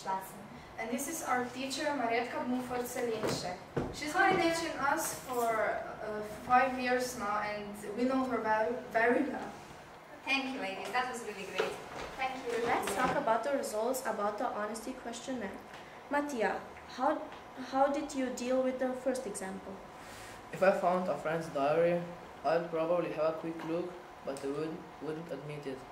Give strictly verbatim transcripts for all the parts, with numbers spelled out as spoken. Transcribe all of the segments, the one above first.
English lesson. And this is our teacher, Marjetka Bmuford-Selinšek. She's been teaching us for uh, five years now, and we know her very, very well. Thank you, ladies. That was really great. Thank you. Let's talk about the results about the honesty questionnaire. Mattia, how, how did you deal with the first example? If I found a friend's diary, I'd probably have a quick look, but I would, wouldn't admit it.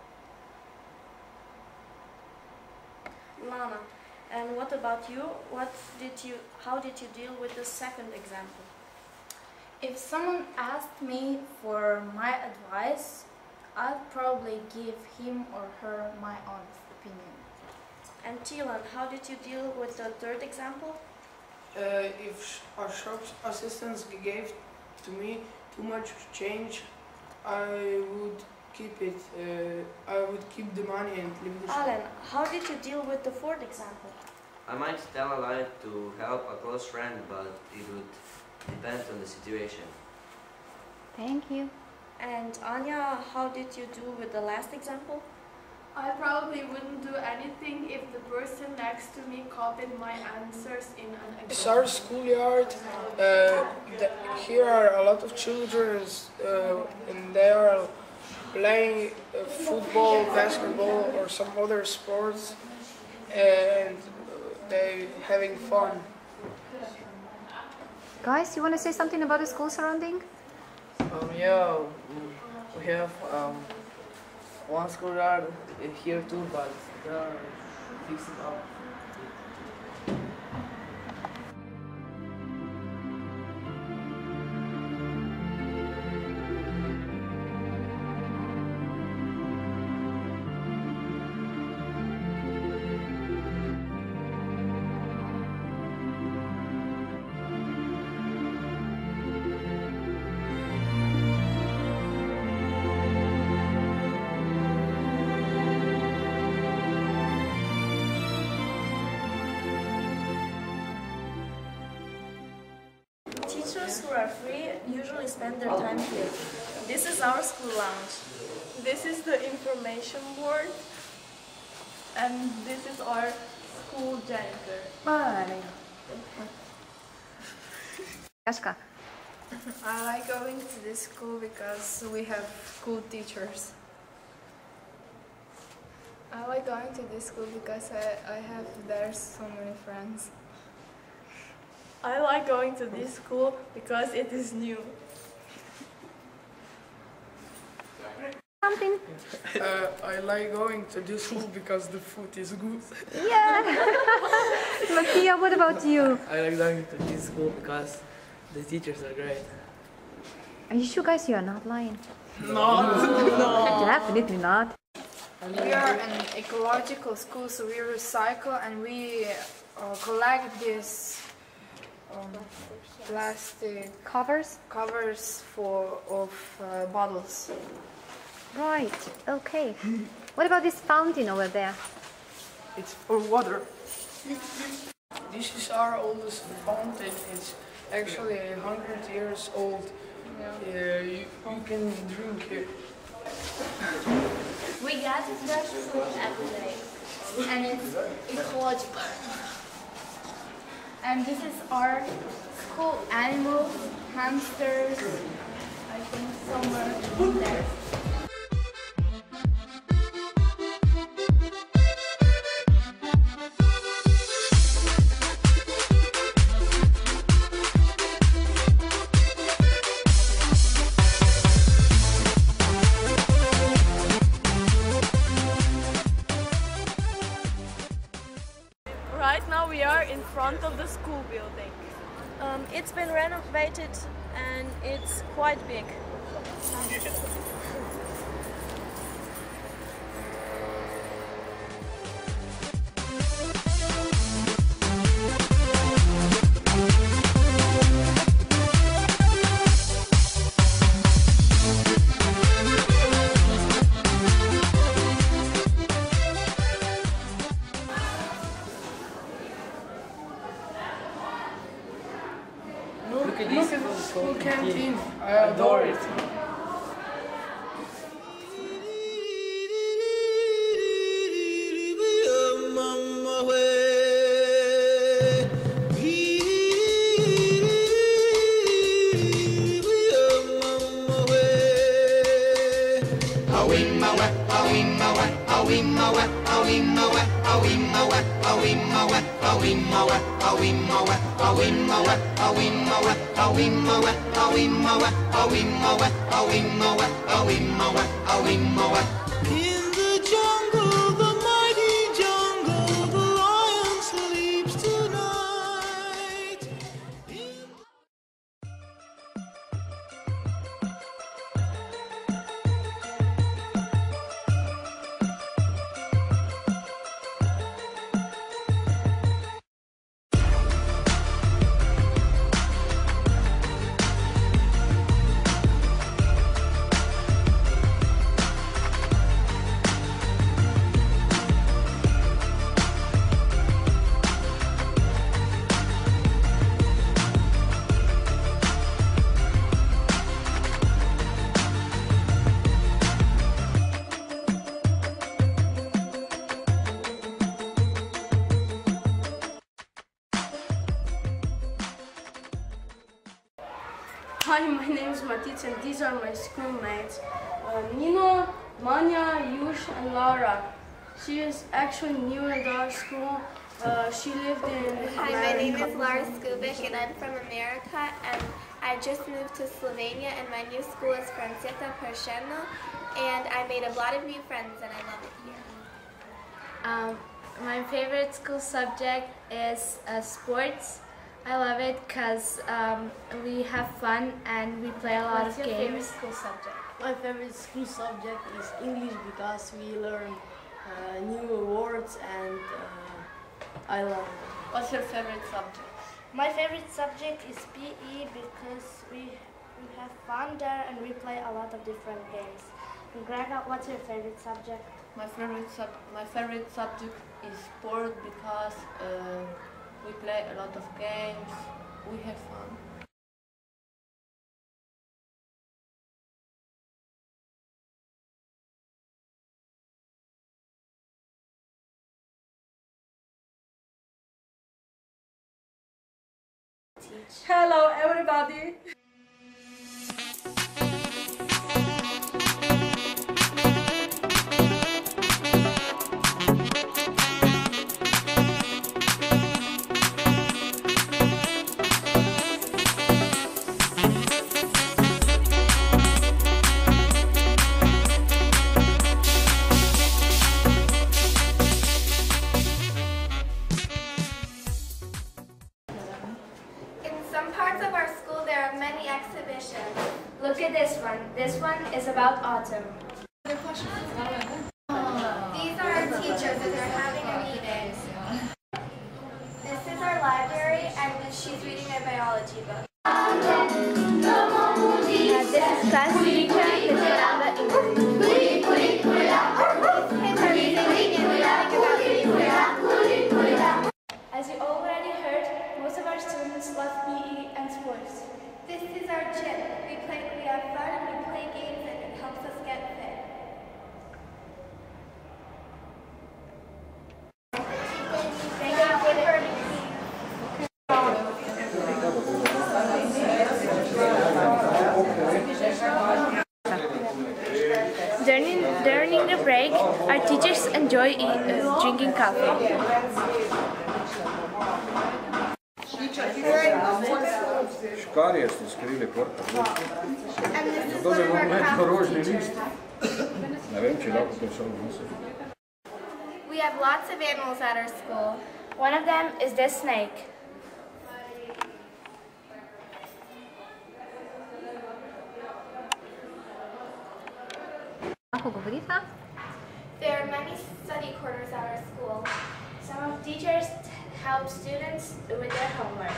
Lana, and what about you? What did you, how did you deal with the second example? If someone asked me for my advice, I'd probably give him or her my honest opinion. And Tilan, how did you deal with the third example? Uh, if our shop assistants gave to me too much change, I would keep it. Uh, I would keep the money and leave the shop. Alan, how did you deal with the fourth example? I might tell a lie to help a close friend, but it would depend on the situation. Thank you. And Anya, how did you do with the last example? I probably wouldn't do anything if the person next to me copied my answers in an exam. It's our schoolyard. Uh, here are a lot of children, uh, and they are playing uh, football, basketball, or some other sports, and they having fun. Guys, you want to say something about the school surrounding? Um, yeah, we have um, one schoolyard here too, but they are fixing up. Teachers who are free usually spend their time here. This is our school lounge. This is the information board, and this is our school janitor. Bye. Kaška. I like going to this school because we have cool teachers. I like going to this school because I, I have there so many friends. I like going to this school because it is new. Something? Uh, I like going to this school because the food is good. Yeah. Mattia, what about you? I like going to this school because the teachers are great. Are you sure, guys, you are not lying? No, no. Definitely not. We are an ecological school, so we recycle and we uh, collect these um, plastic Covers? covers for of uh, bottles. Right, okay. What about this fountain over there? It's for water. This is our oldest fountain. It's actually a hundred years old. Yeah, you, you can drink here. We get fresh fruit every day, and it's ecological. And this is our school animals, hamsters, I think somewhere in there. Right now we are in front of the school building. Um, it's been renovated and it's quite big. Look at this school canteen. I adore it. Mama, the jungle, the mighty jungle, the lion sleeps tonight. Hi, my name is Matic and these are my schoolmates. Uh, Nino, Manya, Yush and Laura. She is actually new in our school. Uh, she lived in Hi, America. my name is Lara Skubik and I'm from America and I just moved to Slovenia and my new school is Franceta Persheno and I made a lot of new friends and I love it here. Um, my favorite school subject is uh, sports. I love it because um, we have fun and we play a lot What's of your games. favorite school subject? My favorite school subject is English because we learn uh, new words and uh, I love it. What's your favorite subject? My favorite subject is P E because we, we have fun there and we play a lot of different games. And Grega, what's your favorite subject? My favorite sub my favorite subject is sport because uh, we play a lot of games. We have fun. Hello, everybody. Some parts of our school there are many exhibitions. Look at this one. This one is about autumn. These are our teachers and they're having a meeting. This is our library and she's reading a biology book. Uh, this is class teacher, Miss Miranda English. Kids are singing and learning about As you already heard, most of our students love P E and sports. This is our gym. We play, we have fun and we play games and it helps us get fit. Thank you for During, during the break, our teachers enjoy eat, uh, drinking coffee. Škarje ste skrili porta. Zato bi vam rekel rožni list. Ne vem, če lahko to šel vnositi. We have lots of animals at our school. One of them is this snake. There are many study quarters at our school. Some of teachers help students with their homework.